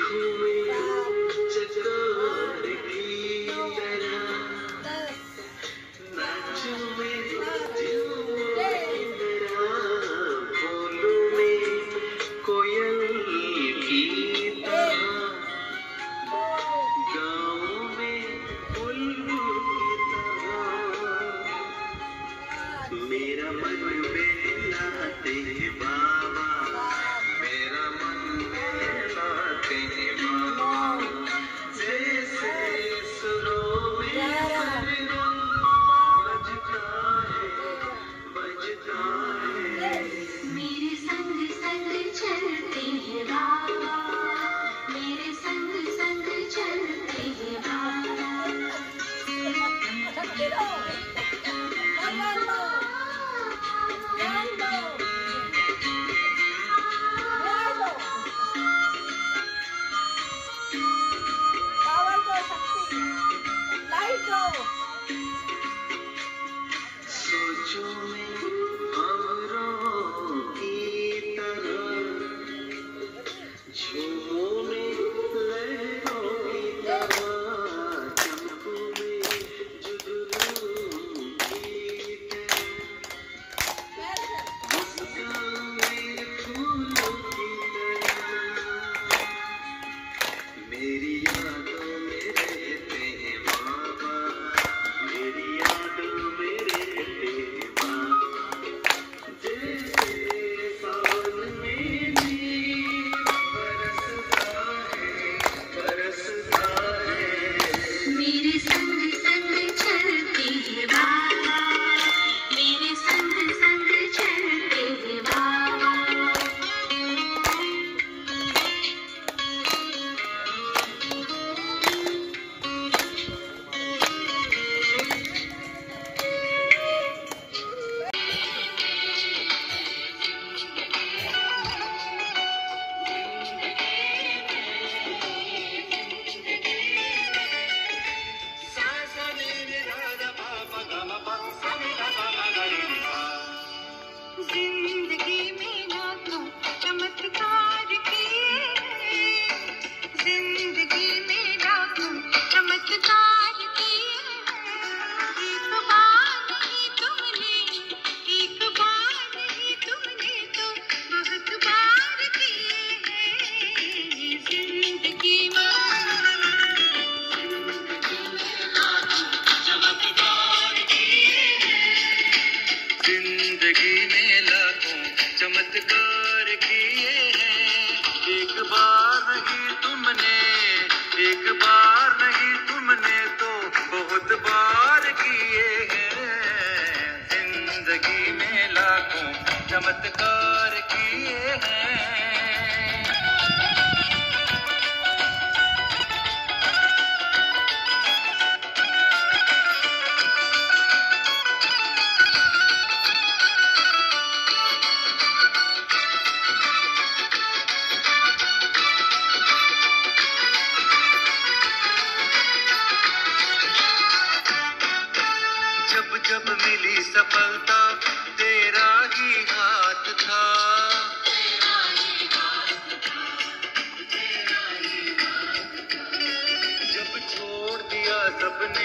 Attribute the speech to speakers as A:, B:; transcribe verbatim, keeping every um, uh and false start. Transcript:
A: मेरा मन बहलाते हैं बाबा, मेरा मन बहलाते हैं बाबा, जैसे सुरों में सरगम बजता है, बजता है।
B: मेरे संग संग चलते हैं बाबा, मेरे संग संग चलते हैं बाबा।
A: सोचो में अमरों की तरह, झूमों में लहरों की तरह, चंपू में जुगनू की तरह, मुस्कान में फूलों की तरह, मेरी यादों में रहते हैं बाबा, मेरी यादों में रहते हैं बाबा, जैसे सावन में नीर बरसता है, बरसता है।
B: मेरे संग संग चलते हैं बाबा, मेरे संग संग चलते हैं बाबा। जिंदगी में लाखों चमत्कार किए, जिंदगी में लाखों चमत्कार किए, एक बार नहीं तुमने, एक बार नहीं तुमने तो बहुत बार किए हैं। जिंदगी में
A: जिंदगी में लाखों चमत्कार किए हैं, एक बार नहीं तुमने, एक बार नहीं तुमने तो बहुत बार किए हैं। जिंदगी में लाखों चमत्कार किए हैं। जब जब मिली सफलता तेरा ही हाथ था, जब छोड़ दिया सबने